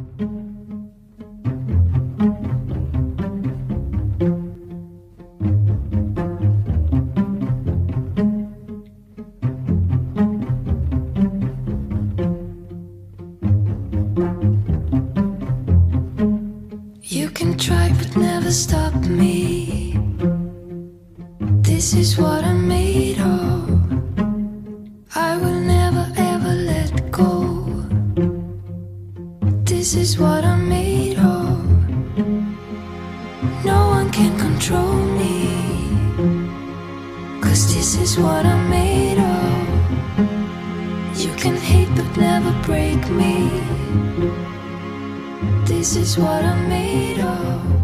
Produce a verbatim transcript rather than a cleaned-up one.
You can try but never stop me. This is what I'm made of. I will never ever let go. This is what I'm made of. No one can control me, 'cause this is what I'm made of. You can hate but never break me. This is what I'm made of.